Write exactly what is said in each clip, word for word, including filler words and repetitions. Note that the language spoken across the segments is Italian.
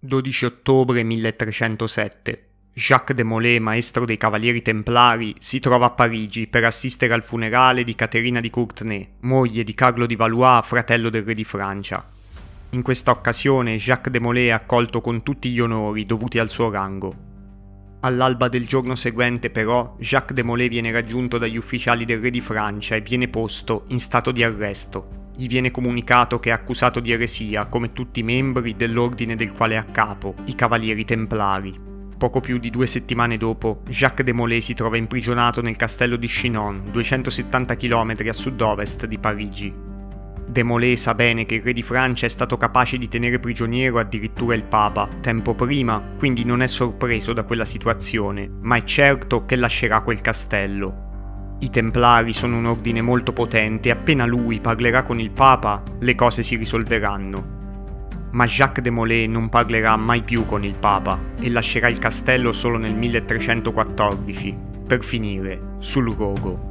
dodici ottobre milletrecentosette. Jacques de Molay, maestro dei Cavalieri Templari, si trova a Parigi per assistere al funerale di Caterina di Courtenay, moglie di Carlo di Valois, fratello del re di Francia. In questa occasione Jacques de Molay è accolto con tutti gli onori dovuti al suo rango. All'alba del giorno seguente, però, Jacques de Molay viene raggiunto dagli ufficiali del re di Francia e viene posto in stato di arresto. Gli viene comunicato che è accusato di eresia, come tutti i membri dell'ordine del quale è a capo, i Cavalieri Templari. Poco più di due settimane dopo, Jacques de Molay si trova imprigionato nel castello di Chinon, duecentosettanta chilometri a sud-ovest di Parigi. De Molay sa bene che il re di Francia è stato capace di tenere prigioniero addirittura il Papa, tempo prima, quindi non è sorpreso da quella situazione, ma è certo che lascerà quel castello. I Templari sono un ordine molto potente e appena lui parlerà con il Papa, le cose si risolveranno. Ma Jacques de Molay non parlerà mai più con il Papa e lascerà il castello solo nel milletrecentoquattordici, per finire sul rogo.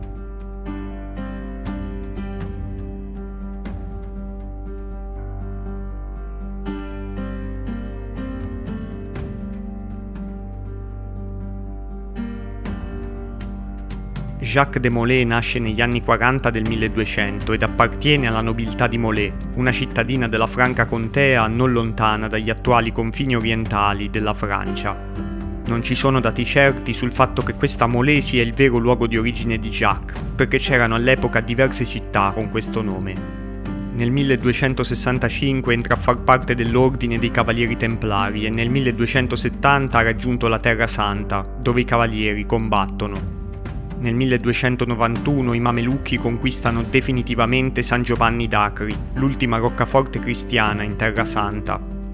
Jacques de Molay nasce negli anni quaranta del milleduecento ed appartiene alla nobiltà di Molay, una cittadina della Franca Contea non lontana dagli attuali confini orientali della Francia. Non ci sono dati certi sul fatto che questa Molay sia il vero luogo di origine di Jacques, perché c'erano all'epoca diverse città con questo nome. Nel milleduecentosessantacinque entra a far parte dell'ordine dei Cavalieri Templari e nel milleduecentosettanta ha raggiunto la Terra Santa, dove i Cavalieri combattono. Nel milleduecentonovantuno i Mamelucchi conquistano definitivamente San Giovanni d'Acri, l'ultima roccaforte cristiana in Terra Santa.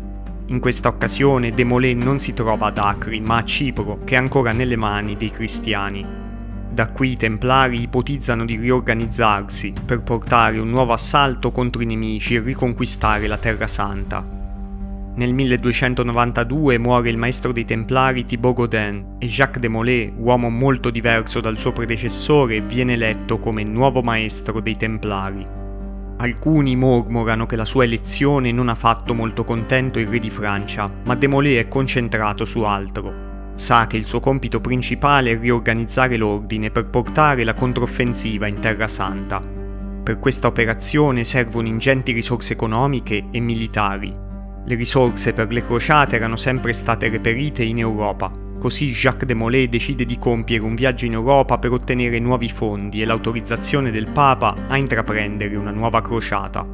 In questa occasione de Molay non si trova ad Acri, ma a Cipro, che è ancora nelle mani dei cristiani. Da qui i Templari ipotizzano di riorganizzarsi per portare un nuovo assalto contro i nemici e riconquistare la Terra Santa. Nel milleduecentonovantadue muore il maestro dei Templari Thibaut Gaudin e Jacques de Molay, uomo molto diverso dal suo predecessore, viene eletto come nuovo maestro dei Templari. Alcuni mormorano che la sua elezione non ha fatto molto contento il re di Francia, ma de Molay è concentrato su altro. Sa che il suo compito principale è riorganizzare l'ordine per portare la controffensiva in Terra Santa. Per questa operazione servono ingenti risorse economiche e militari. Le risorse per le crociate erano sempre state reperite in Europa, così Jacques de Molay decide di compiere un viaggio in Europa per ottenere nuovi fondi e l'autorizzazione del Papa a intraprendere una nuova crociata.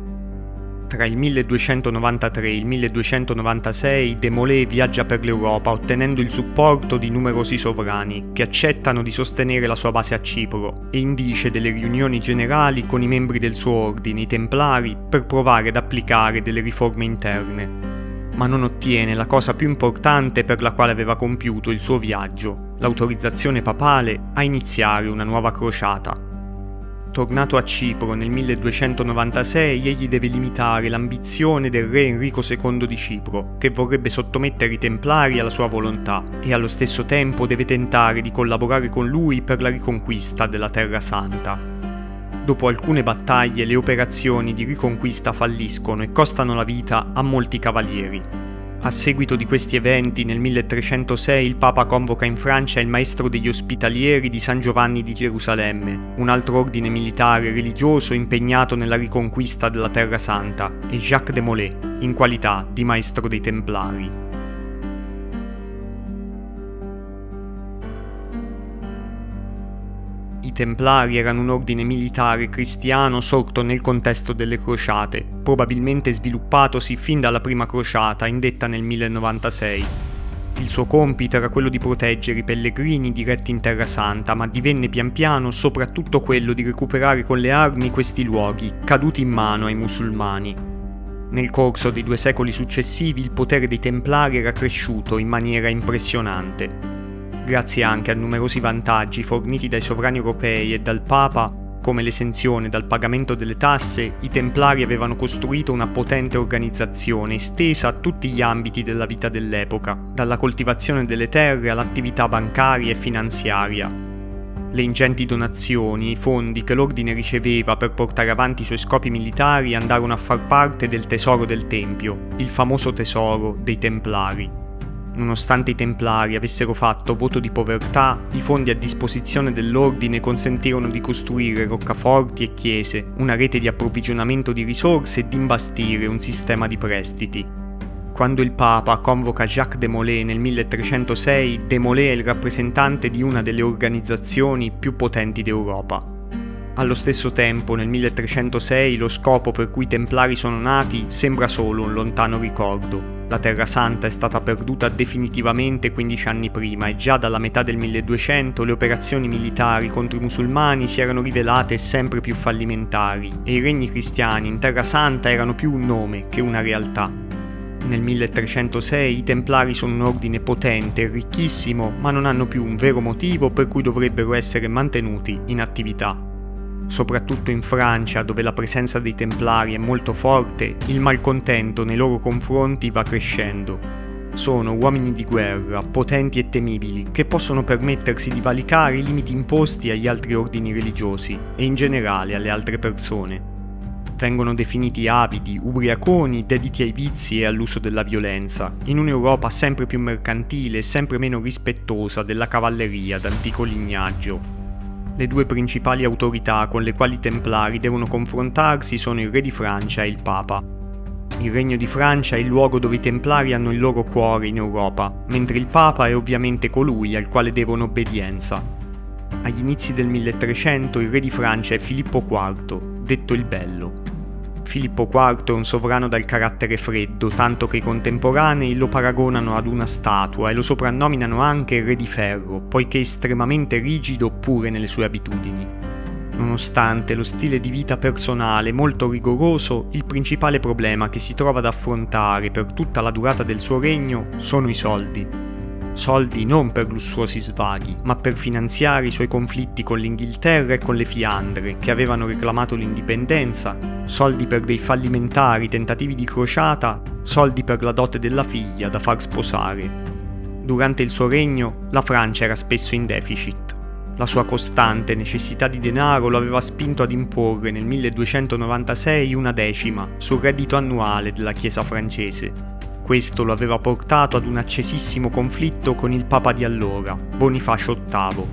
Tra il milleduecentonovantatré e il milleduecentonovantasei de Molay viaggia per l'Europa ottenendo il supporto di numerosi sovrani che accettano di sostenere la sua base a Cipro e indice delle riunioni generali con i membri del suo ordine, i Templari, per provare ad applicare delle riforme interne. Ma non ottiene la cosa più importante per la quale aveva compiuto il suo viaggio, l'autorizzazione papale a iniziare una nuova crociata. Tornato a Cipro nel milleduecentonovantasei, egli deve limitare l'ambizione del re Enrico secondo di Cipro, che vorrebbe sottomettere i Templari alla sua volontà, e allo stesso tempo deve tentare di collaborare con lui per la riconquista della Terra Santa. Dopo alcune battaglie, le operazioni di riconquista falliscono e costano la vita a molti cavalieri. A seguito di questi eventi, nel milletrecentosei il Papa convoca in Francia il maestro degli ospitalieri di San Giovanni di Gerusalemme, un altro ordine militare e religioso impegnato nella riconquista della Terra Santa, e Jacques de Molay, in qualità di maestro dei Templari. I Templari erano un ordine militare cristiano sorto nel contesto delle crociate, probabilmente sviluppatosi fin dalla prima crociata indetta nel millenovantasei. Il suo compito era quello di proteggere i pellegrini diretti in Terra Santa, ma divenne pian piano soprattutto quello di recuperare con le armi questi luoghi, caduti in mano ai musulmani. Nel corso dei due secoli successivi il potere dei Templari era cresciuto in maniera impressionante. Grazie anche a numerosi vantaggi forniti dai sovrani europei e dal Papa, come l'esenzione dal pagamento delle tasse, i Templari avevano costruito una potente organizzazione estesa a tutti gli ambiti della vita dell'epoca, dalla coltivazione delle terre all'attività bancaria e finanziaria. Le ingenti donazioni e i fondi che l'ordine riceveva per portare avanti i suoi scopi militari andarono a far parte del tesoro del Tempio, il famoso tesoro dei Templari. Nonostante i Templari avessero fatto voto di povertà, i fondi a disposizione dell'ordine consentirono di costruire roccaforti e chiese, una rete di approvvigionamento di risorse e di imbastire un sistema di prestiti. Quando il Papa convoca Jacques de Molay nel milletrecentosei, de Molay è il rappresentante di una delle organizzazioni più potenti d'Europa. Allo stesso tempo, nel milletrecentosei, lo scopo per cui i Templari sono nati sembra solo un lontano ricordo. La Terra Santa è stata perduta definitivamente quindici anni prima e già dalla metà del milleduecento le operazioni militari contro i musulmani si erano rivelate sempre più fallimentari e i regni cristiani in Terra Santa erano più un nome che una realtà. Nel milletrecentosei i Templari sono un ordine potente e ricchissimo, ma non hanno più un vero motivo per cui dovrebbero essere mantenuti in attività. Soprattutto in Francia, dove la presenza dei Templari è molto forte, il malcontento nei loro confronti va crescendo. Sono uomini di guerra, potenti e temibili, che possono permettersi di valicare i limiti imposti agli altri ordini religiosi e in generale alle altre persone. Vengono definiti avidi, ubriaconi, dediti ai vizi e all'uso della violenza, in un'Europa sempre più mercantile e sempre meno rispettosa della cavalleria d'antico lignaggio. Le due principali autorità con le quali i Templari devono confrontarsi sono il re di Francia e il Papa. Il Regno di Francia è il luogo dove i Templari hanno il loro cuore in Europa, mentre il Papa è ovviamente colui al quale devono obbedienza. Agli inizi del milletrecento il re di Francia è Filippo quarto, detto il Bello. Filippo quarto è un sovrano dal carattere freddo, tanto che i contemporanei lo paragonano ad una statua e lo soprannominano anche Re di Ferro, poiché è estremamente rigido pure nelle sue abitudini. Nonostante lo stile di vita personale molto rigoroso, il principale problema che si trova ad affrontare per tutta la durata del suo regno sono i soldi. Soldi non per lussuosi svaghi, ma per finanziare i suoi conflitti con l'Inghilterra e con le Fiandre, che avevano reclamato l'indipendenza, soldi per dei fallimentari tentativi di crociata, soldi per la dote della figlia da far sposare. Durante il suo regno, la Francia era spesso in deficit. La sua costante necessità di denaro lo aveva spinto ad imporre nel milleduecentonovantasei una decima sul reddito annuale della Chiesa francese. Questo lo aveva portato ad un accesissimo conflitto con il Papa di allora, Bonifacio ottavo.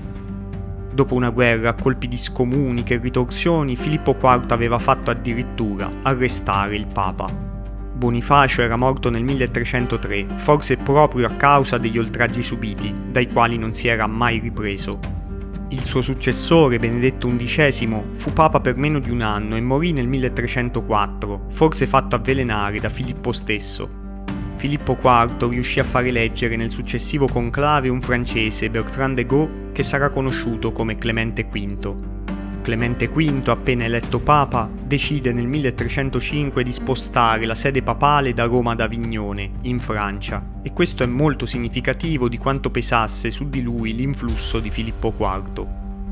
Dopo una guerra a colpi di scomuniche e ritorsioni, Filippo quarto aveva fatto addirittura arrestare il Papa. Bonifacio era morto nel milletrecentotre, forse proprio a causa degli oltraggi subiti, dai quali non si era mai ripreso. Il suo successore, Benedetto undicesimo, fu papa per meno di un anno e morì nel milletrecentoquattro, forse fatto avvelenare da Filippo stesso. Filippo quarto riuscì a far eleggere nel successivo conclave un francese, Bertrand de Gaulle, che sarà conosciuto come Clemente quinto. Clemente quinto, appena eletto papa, decide nel milletrecentocinque di spostare la sede papale da Roma ad Avignone, in Francia, e questo è molto significativo di quanto pesasse su di lui l'influsso di Filippo quarto.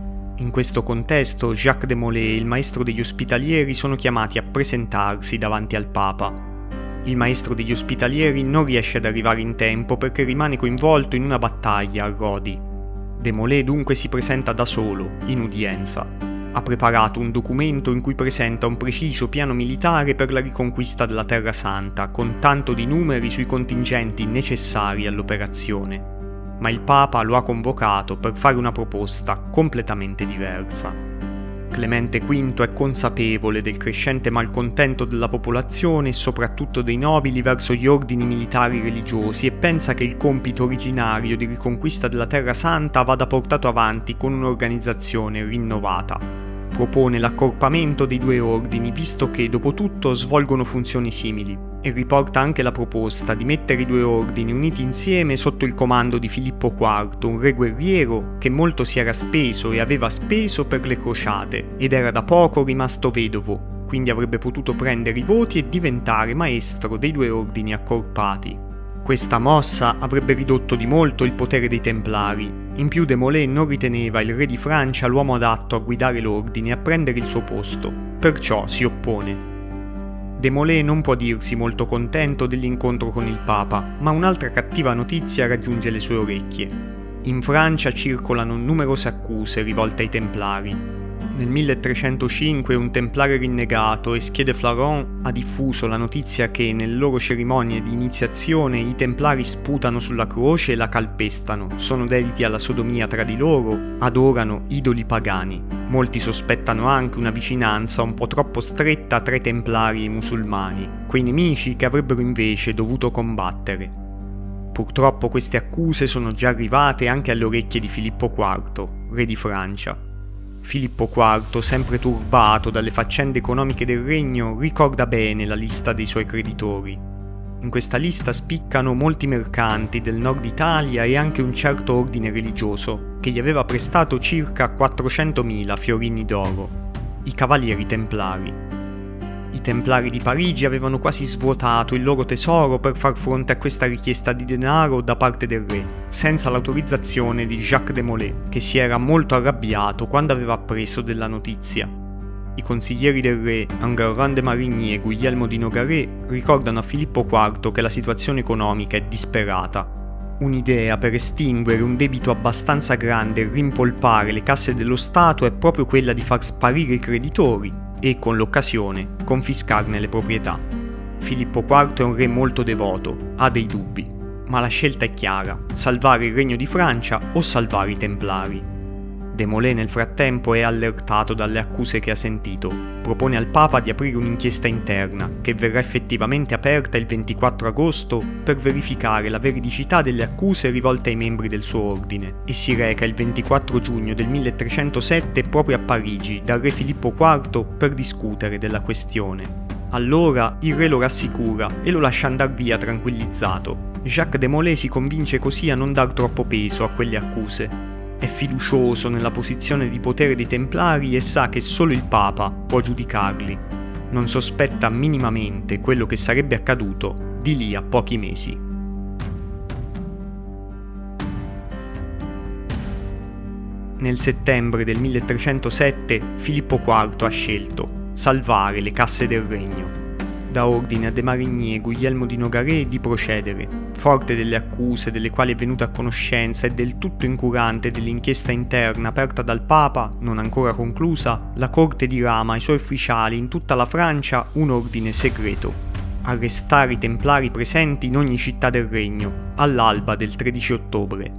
In questo contesto, Jacques de Molay e il maestro degli ospitalieri sono chiamati a presentarsi davanti al papa. Il maestro degli ospitalieri non riesce ad arrivare in tempo perché rimane coinvolto in una battaglia a Rodi. De Molay dunque si presenta da solo, in udienza. Ha preparato un documento in cui presenta un preciso piano militare per la riconquista della Terra Santa, con tanto di numeri sui contingenti necessari all'operazione. Ma il Papa lo ha convocato per fare una proposta completamente diversa. Clemente quinto è consapevole del crescente malcontento della popolazione e soprattutto dei nobili verso gli ordini militari religiosi e pensa che il compito originario di riconquista della Terra Santa vada portato avanti con un'organizzazione rinnovata. Propone l'accorpamento dei due ordini visto che, dopo tutto, svolgono funzioni simili, e riporta anche la proposta di mettere i due ordini uniti insieme sotto il comando di Filippo quarto, un re guerriero che molto si era speso e aveva speso per le crociate, ed era da poco rimasto vedovo, quindi avrebbe potuto prendere i voti e diventare maestro dei due ordini accorpati. Questa mossa avrebbe ridotto di molto il potere dei Templari. In più de Molay non riteneva il re di Francia l'uomo adatto a guidare l'ordine e a prendere il suo posto, perciò si oppone. De Molay non può dirsi molto contento dell'incontro con il Papa, ma un'altra cattiva notizia raggiunge le sue orecchie. In Francia circolano numerose accuse rivolte ai Templari. Nel milletrecentocinque un templare rinnegato, Eschier de Flaron, ha diffuso la notizia che nelle loro cerimonie di iniziazione i templari sputano sulla croce e la calpestano, sono dediti alla sodomia tra di loro, adorano idoli pagani. Molti sospettano anche una vicinanza un po' troppo stretta tra i templari e i musulmani, quei nemici che avrebbero invece dovuto combattere. Purtroppo queste accuse sono già arrivate anche alle orecchie di Filippo quarto, re di Francia. Filippo quarto, sempre turbato dalle faccende economiche del regno, ricorda bene la lista dei suoi creditori. In questa lista spiccano molti mercanti del nord Italia e anche un certo ordine religioso, che gli aveva prestato circa quattrocentomila fiorini d'oro, i Cavalieri Templari. I Templari di Parigi avevano quasi svuotato il loro tesoro per far fronte a questa richiesta di denaro da parte del re, senza l'autorizzazione di Jacques de Molay, che si era molto arrabbiato quando aveva appreso della notizia. I consiglieri del re, Enguerrand de Marigny e Guglielmo di Nogaret, ricordano a Filippo quarto che la situazione economica è disperata. Un'idea per estinguere un debito abbastanza grande e rimpolpare le casse dello Stato è proprio quella di far sparire i creditori e, con l'occasione, confiscarne le proprietà. Filippo quarto è un re molto devoto, ha dei dubbi, ma la scelta è chiara: salvare il regno di Francia o salvare i Templari. De Molay nel frattempo è allertato dalle accuse che ha sentito, propone al Papa di aprire un'inchiesta interna, che verrà effettivamente aperta il ventiquattro agosto per verificare la veridicità delle accuse rivolte ai membri del suo ordine, e si reca il ventiquattro giugno del milletrecentosette proprio a Parigi dal re Filippo quarto per discutere della questione. Allora il re lo rassicura e lo lascia andar via tranquillizzato. Jacques de Molay si convince così a non dar troppo peso a quelle accuse. È fiducioso nella posizione di potere dei Templari e sa che solo il Papa può giudicarli. Non sospetta minimamente quello che sarebbe accaduto di lì a pochi mesi. Nel settembre del milletrecentosette Filippo quarto ha scelto: salvare le casse del regno. Dà ordine a de Marigny e Guglielmo di Nogaret di procedere. Forte delle accuse delle quali è venuto a conoscenza e del tutto incurante dell'inchiesta interna aperta dal Papa, non ancora conclusa, la corte dirama ai suoi ufficiali in tutta la Francia un ordine segreto: arrestare i templari presenti in ogni città del regno, all'alba del tredici ottobre.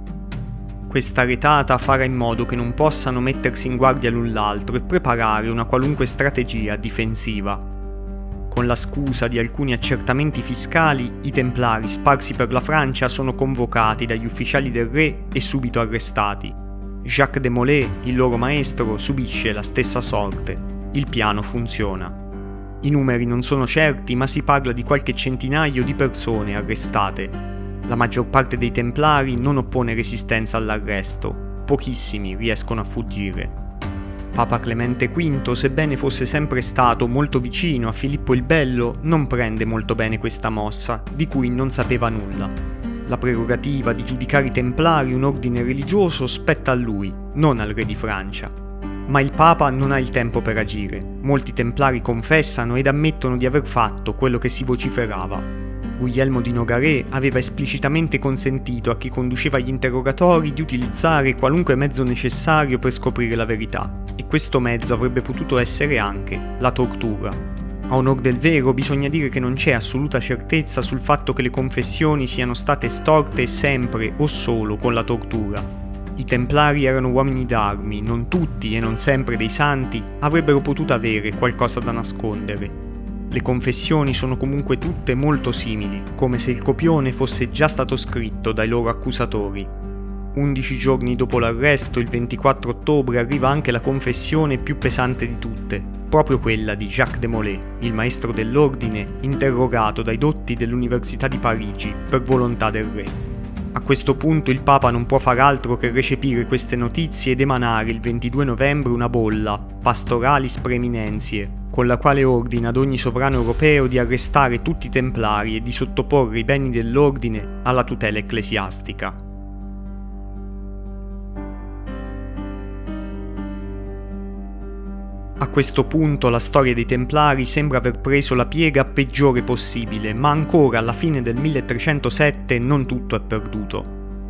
Questa retata farà in modo che non possano mettersi in guardia l'un l'altro e preparare una qualunque strategia difensiva. Con la scusa di alcuni accertamenti fiscali, i templari sparsi per la Francia sono convocati dagli ufficiali del re e subito arrestati. Jacques de Molay, il loro maestro, subisce la stessa sorte. Il piano funziona. I numeri non sono certi, ma si parla di qualche centinaio di persone arrestate. La maggior parte dei templari non oppone resistenza all'arresto. Pochissimi riescono a fuggire. Papa Clemente quinto, sebbene fosse sempre stato molto vicino a Filippo il Bello, non prende molto bene questa mossa, di cui non sapeva nulla. La prerogativa di giudicare i Templari un ordine religioso spetta a lui, non al re di Francia. Ma il Papa non ha il tempo per agire. Molti Templari confessano ed ammettono di aver fatto quello che si vociferava. Guglielmo di Nogaret aveva esplicitamente consentito a chi conduceva gli interrogatori di utilizzare qualunque mezzo necessario per scoprire la verità, e questo mezzo avrebbe potuto essere anche la tortura. A onor del vero bisogna dire che non c'è assoluta certezza sul fatto che le confessioni siano state estorte sempre o solo con la tortura. I Templari erano uomini d'armi, non tutti e non sempre dei santi avrebbero potuto avere qualcosa da nascondere. Le confessioni sono comunque tutte molto simili, come se il copione fosse già stato scritto dai loro accusatori. Undici giorni dopo l'arresto, il ventiquattro ottobre, arriva anche la confessione più pesante di tutte, proprio quella di Jacques de Molay, il maestro dell'ordine, interrogato dai dotti dell'Università di Parigi per volontà del re. A questo punto il Papa non può far altro che recepire queste notizie ed emanare il ventidue novembre una bolla, Pastoralis Preeminentiae, con la quale ordina ad ogni sovrano europeo di arrestare tutti i Templari e di sottoporre i beni dell'ordine alla tutela ecclesiastica. A questo punto la storia dei Templari sembra aver preso la piega peggiore possibile, ma ancora alla fine del milletrecentosette non tutto è perduto.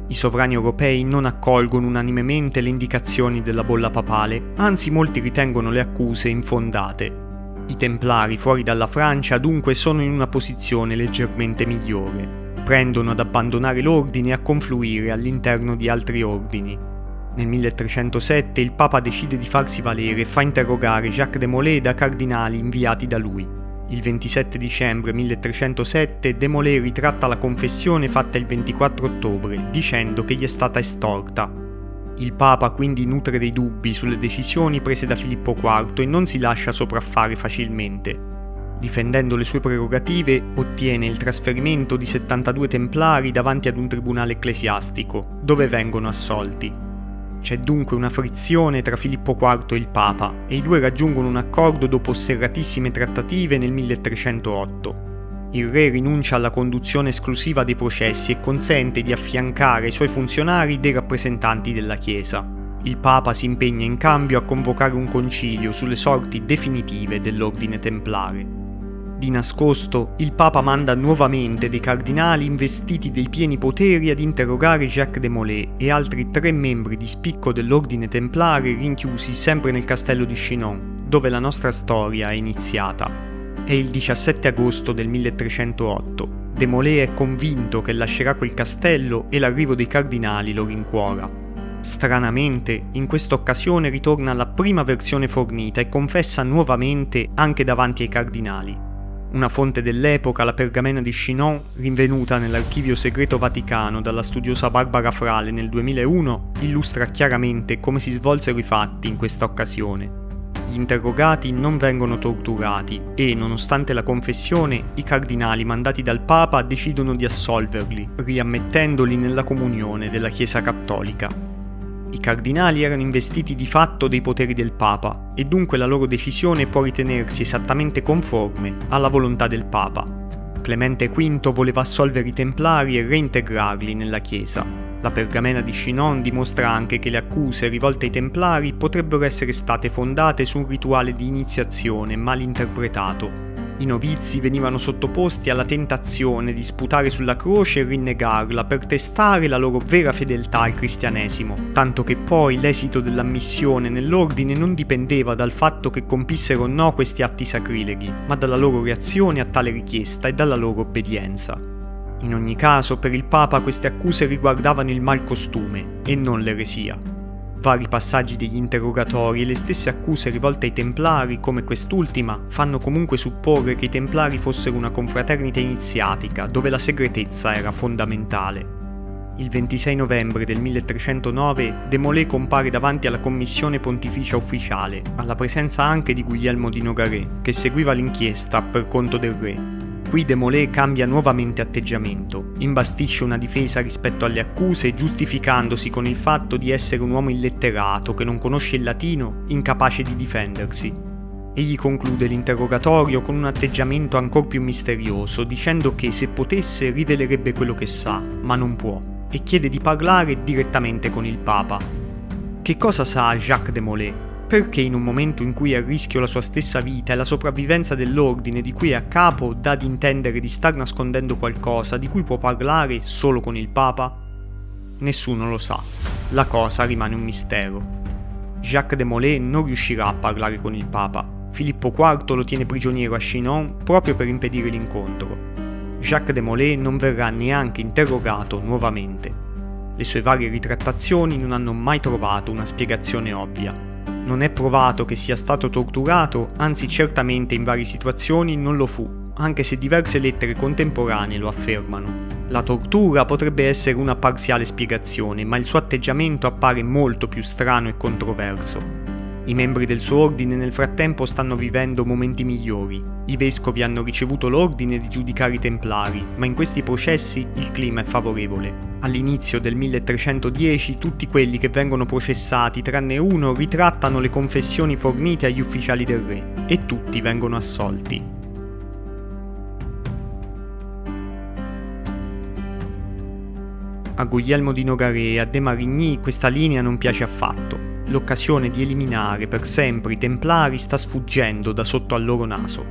I sovrani europei non accolgono unanimemente le indicazioni della bolla papale, anzi molti ritengono le accuse infondate. I Templari fuori dalla Francia dunque sono in una posizione leggermente migliore. Prendono ad abbandonare l'ordine e a confluire all'interno di altri ordini. Nel milletrecentosette il Papa decide di farsi valere e fa interrogare Jacques de Molay da cardinali inviati da lui. Il ventisette dicembre milletrecentosette de Molay ritratta la confessione fatta il ventiquattro ottobre, dicendo che gli è stata estorta. Il Papa quindi nutre dei dubbi sulle decisioni prese da Filippo quarto e non si lascia sopraffare facilmente. Difendendo le sue prerogative, ottiene il trasferimento di settantadue templari davanti ad un tribunale ecclesiastico, dove vengono assolti. C'è dunque una frizione tra Filippo quarto e il Papa, e i due raggiungono un accordo dopo serratissime trattative nel milletrecentootto. Il re rinuncia alla conduzione esclusiva dei processi e consente di affiancare ai suoi funzionari dei rappresentanti della Chiesa. Il Papa si impegna in cambio a convocare un concilio sulle sorti definitive dell'ordine templare. Di nascosto, il Papa manda nuovamente dei cardinali investiti dei pieni poteri ad interrogare Jacques de Molay e altri tre membri di spicco dell'ordine templare rinchiusi sempre nel castello di Chinon, dove la nostra storia è iniziata. È il diciassette agosto del milletrecentootto. De Molay è convinto che lascerà quel castello e l'arrivo dei cardinali lo rincuora. Stranamente, in questa occasione ritorna alla prima versione fornita e confessa nuovamente anche davanti ai cardinali. Una fonte dell'epoca, la pergamena di Chinon, rinvenuta nell'archivio segreto vaticano dalla studiosa Barbara Frale nel duemilauno, illustra chiaramente come si svolsero i fatti in questa occasione. Gli interrogati non vengono torturati e, nonostante la confessione, i cardinali mandati dal Papa decidono di assolverli, riammettendoli nella comunione della Chiesa cattolica. I cardinali erano investiti di fatto dei poteri del Papa e dunque la loro decisione può ritenersi esattamente conforme alla volontà del Papa. Clemente quinto voleva assolvere i Templari e reintegrarli nella Chiesa. La pergamena di Chinon dimostra anche che le accuse rivolte ai Templari potrebbero essere state fondate su un rituale di iniziazione mal interpretato. I novizi venivano sottoposti alla tentazione di sputare sulla croce e rinnegarla per testare la loro vera fedeltà al cristianesimo, tanto che poi l'esito dell'ammissione nell'ordine non dipendeva dal fatto che compissero o no questi atti sacrileghi, ma dalla loro reazione a tale richiesta e dalla loro obbedienza. In ogni caso, per il Papa queste accuse riguardavano il malcostume e non l'eresia. Vari passaggi degli interrogatori e le stesse accuse rivolte ai Templari, come quest'ultima, fanno comunque supporre che i Templari fossero una confraternita iniziatica, dove la segretezza era fondamentale. Il ventisei novembre del milletrecentonove de Molay compare davanti alla commissione pontificia ufficiale, alla presenza anche di Guglielmo di Nogaret, che seguiva l'inchiesta per conto del re. Qui de Molay cambia nuovamente atteggiamento, imbastisce una difesa rispetto alle accuse giustificandosi con il fatto di essere un uomo illetterato che non conosce il latino, incapace di difendersi. Egli conclude l'interrogatorio con un atteggiamento ancor più misterioso, dicendo che se potesse rivelerebbe quello che sa, ma non può, e chiede di parlare direttamente con il Papa. Che cosa sa Jacques de Molay? Perché in un momento in cui è a rischio la sua stessa vita e la sopravvivenza dell'ordine di cui è a capo dà ad intendere di star nascondendo qualcosa di cui può parlare solo con il Papa? Nessuno lo sa. La cosa rimane un mistero. Jacques de Molay non riuscirà a parlare con il Papa. Filippo quarto lo tiene prigioniero a Chinon proprio per impedire l'incontro. Jacques de Molay non verrà neanche interrogato nuovamente. Le sue varie ritrattazioni non hanno mai trovato una spiegazione ovvia. Non è provato che sia stato torturato, anzi certamente in varie situazioni non lo fu, anche se diverse lettere contemporanee lo affermano. La tortura potrebbe essere una parziale spiegazione, ma il suo atteggiamento appare molto più strano e controverso. I membri del suo ordine nel frattempo stanno vivendo momenti migliori. I vescovi hanno ricevuto l'ordine di giudicare i Templari, ma in questi processi il clima è favorevole. All'inizio del milletrecentodieci tutti quelli che vengono processati, tranne uno, ritrattano le confessioni fornite agli ufficiali del re, e tutti vengono assolti. A Guglielmo di Nogaret e a de Marigny questa linea non piace affatto. L'occasione di eliminare per sempre i Templari sta sfuggendo da sotto al loro naso.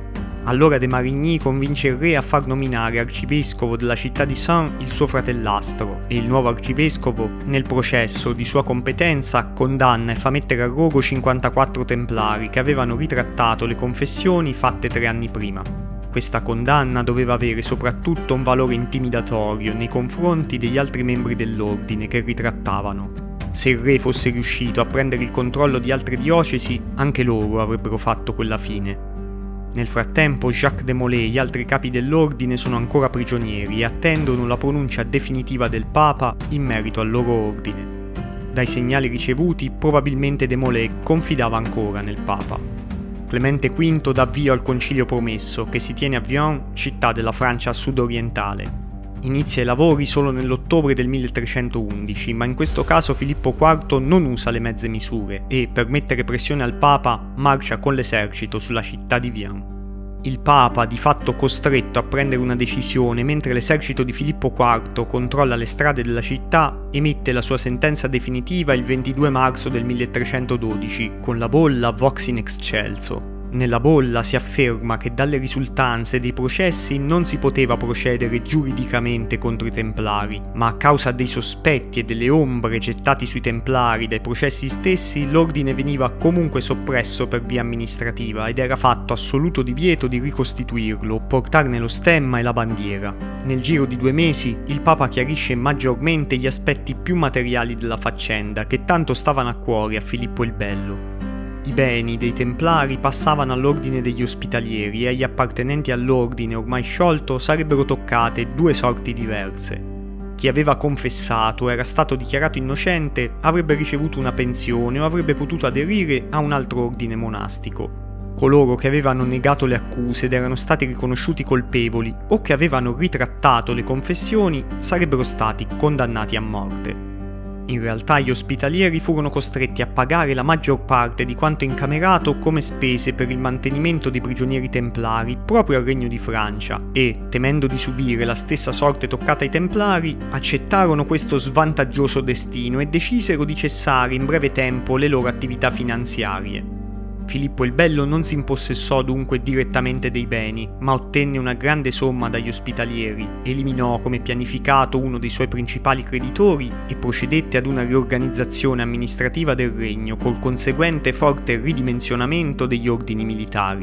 Allora de Marigny convince il re a far nominare arcivescovo della città di Sens il suo fratellastro, e il nuovo arcivescovo, nel processo di sua competenza, condanna e fa mettere a rogo cinquantaquattro templari che avevano ritrattato le confessioni fatte tre anni prima. Questa condanna doveva avere soprattutto un valore intimidatorio nei confronti degli altri membri dell'ordine che ritrattavano. Se il re fosse riuscito a prendere il controllo di altre diocesi, anche loro avrebbero fatto quella fine. Nel frattempo Jacques de Molay e gli altri capi dell'ordine sono ancora prigionieri e attendono la pronuncia definitiva del Papa in merito al loro ordine. Dai segnali ricevuti, probabilmente de Molay confidava ancora nel Papa. Clemente quinto dà avvio al concilio promesso, che si tiene a Vienne, città della Francia sudorientale. Inizia i lavori solo nell'ottobre del milletrecentoundici, ma in questo caso Filippo quarto non usa le mezze misure e, per mettere pressione al Papa, marcia con l'esercito sulla città di Vienne. Il Papa, di fatto costretto a prendere una decisione mentre l'esercito di Filippo quarto controlla le strade della città, emette la sua sentenza definitiva il ventidue marzo del milletrecentododici con la bolla Vox in excelso. Nella bolla si afferma che dalle risultanze dei processi non si poteva procedere giuridicamente contro i Templari, ma a causa dei sospetti e delle ombre gettati sui Templari dai processi stessi, l'ordine veniva comunque soppresso per via amministrativa ed era fatto assoluto divieto di ricostituirlo, portarne lo stemma e la bandiera. Nel giro di due mesi il Papa chiarisce maggiormente gli aspetti più materiali della faccenda che tanto stavano a cuore a Filippo il Bello. I beni dei Templari passavano all'ordine degli Ospitalieri e agli appartenenti all'ordine ormai sciolto sarebbero toccate due sorti diverse. Chi aveva confessato o era stato dichiarato innocente avrebbe ricevuto una pensione o avrebbe potuto aderire a un altro ordine monastico. Coloro che avevano negato le accuse ed erano stati riconosciuti colpevoli o che avevano ritrattato le confessioni sarebbero stati condannati a morte. In realtà gli ospitalieri furono costretti a pagare la maggior parte di quanto incamerato come spese per il mantenimento dei prigionieri templari proprio al Regno di Francia e, temendo di subire la stessa sorte toccata ai Templari, accettarono questo svantaggioso destino e decisero di cessare in breve tempo le loro attività finanziarie. Filippo il Bello non si impossessò dunque direttamente dei beni, ma ottenne una grande somma dagli ospitalieri, eliminò come pianificato uno dei suoi principali creditori e procedette ad una riorganizzazione amministrativa del regno col conseguente forte ridimensionamento degli ordini militari.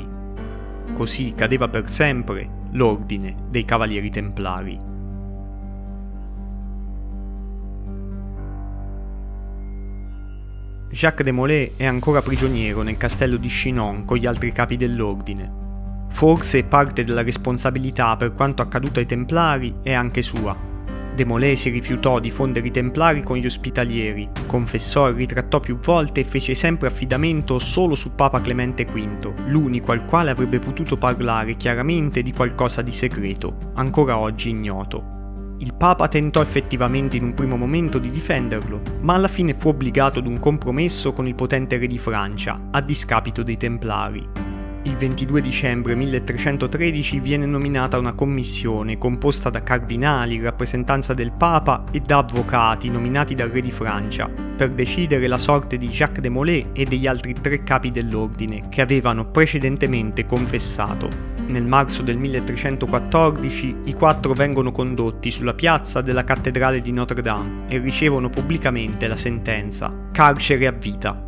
Così cadeva per sempre l'ordine dei Cavalieri Templari. Jacques de Molay è ancora prigioniero nel castello di Chinon con gli altri capi dell'ordine. Forse parte della responsabilità per quanto accaduto ai Templari è anche sua. De Molay si rifiutò di fondere i Templari con gli Ospitalieri, confessò e ritrattò più volte e fece sempre affidamento solo su Papa Clemente quinto, l'unico al quale avrebbe potuto parlare chiaramente di qualcosa di segreto, ancora oggi ignoto. Il Papa tentò effettivamente in un primo momento di difenderlo, ma alla fine fu obbligato ad un compromesso con il potente re di Francia, a discapito dei Templari. Il ventidue dicembre milletrecentotredici viene nominata una commissione composta da cardinali in rappresentanza del Papa e da avvocati nominati dal re di Francia, per decidere la sorte di Jacques de Molay e degli altri tre capi dell'ordine che avevano precedentemente confessato. Nel marzo del milletrecentoquattordici i quattro vengono condotti sulla piazza della cattedrale di Notre-Dame e ricevono pubblicamente la sentenza: carcere a vita.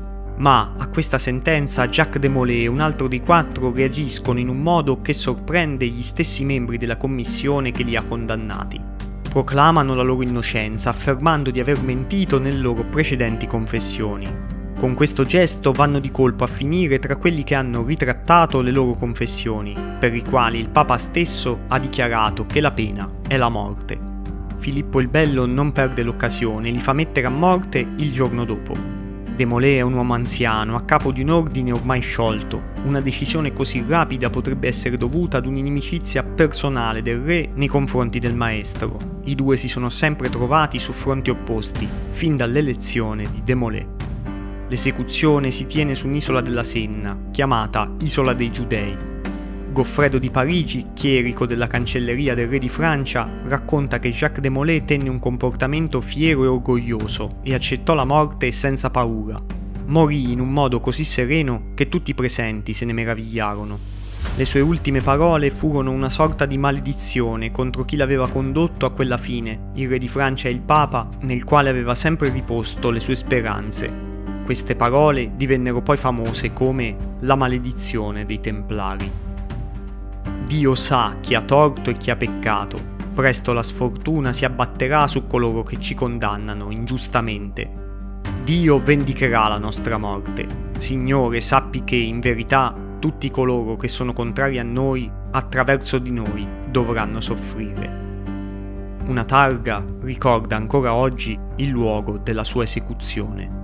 Ma a questa sentenza Jacques de Molay e un altro dei quattro reagiscono in un modo che sorprende gli stessi membri della commissione che li ha condannati. Proclamano la loro innocenza affermando di aver mentito nelle loro precedenti confessioni. Con questo gesto vanno di colpo a finire tra quelli che hanno ritrattato le loro confessioni, per i quali il Papa stesso ha dichiarato che la pena è la morte. Filippo il Bello non perde l'occasione e li fa mettere a morte il giorno dopo. De Molay è un uomo anziano, a capo di un ordine ormai sciolto. Una decisione così rapida potrebbe essere dovuta ad un'inimicizia personale del re nei confronti del maestro. I due si sono sempre trovati su fronti opposti, fin dall'elezione di De Molay. L'esecuzione si tiene su un'isola della Senna, chiamata Isola dei Giudei. Goffredo di Parigi, chierico della cancelleria del re di Francia, racconta che Jacques de Molay tenne un comportamento fiero e orgoglioso e accettò la morte senza paura. Morì in un modo così sereno che tutti i presenti se ne meravigliarono. Le sue ultime parole furono una sorta di maledizione contro chi l'aveva condotto a quella fine, il re di Francia e il Papa, nel quale aveva sempre riposto le sue speranze. Queste parole divennero poi famose come la maledizione dei Templari. Dio sa chi ha torto e chi ha peccato. Presto la sfortuna si abbatterà su coloro che ci condannano ingiustamente. Dio vendicherà la nostra morte. Signore, sappi che, in verità, tutti coloro che sono contrari a noi, attraverso di noi, dovranno soffrire. Una targa ricorda ancora oggi il luogo della sua esecuzione.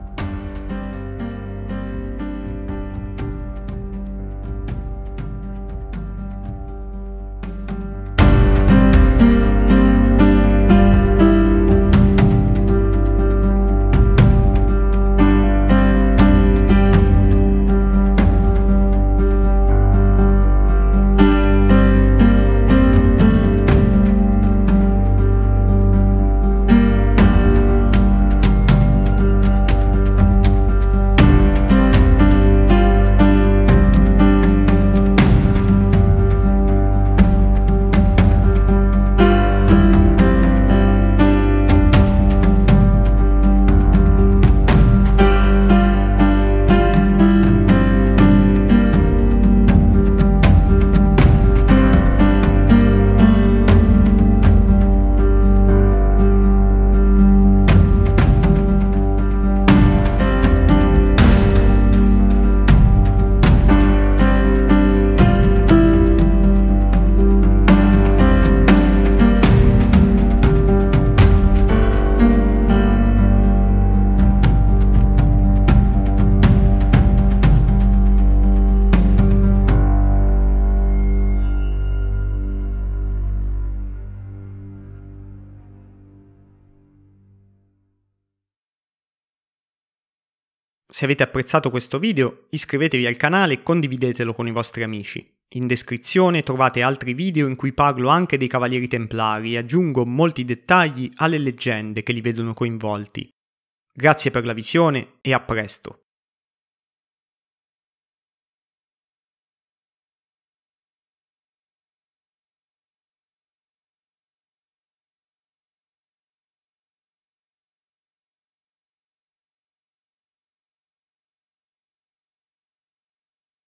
Se avete apprezzato questo video, iscrivetevi al canale e condividetelo con i vostri amici. In descrizione trovate altri video in cui parlo anche dei Cavalieri Templari e aggiungo molti dettagli alle leggende che li vedono coinvolti. Grazie per la visione e a presto!